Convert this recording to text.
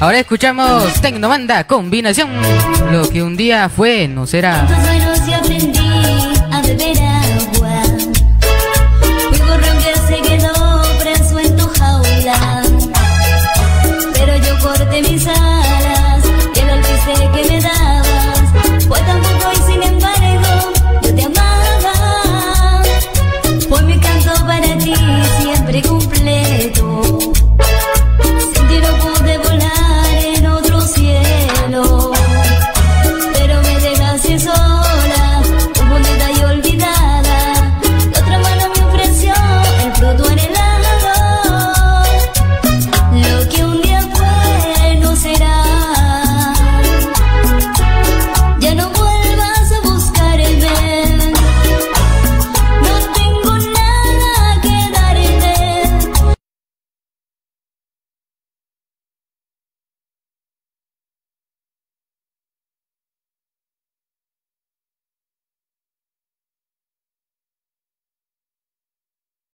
Ahora escuchamos Tecnomanda, combinación. Lo que un día fue, no será. Y aprendí a beber agua. Mi gorrión que se quedó preso en tu jaula. Pero yo corté mis alas y el alpiste que me dabas fue tan poco y sin embargo yo te amaba. Fue mi canto para ti.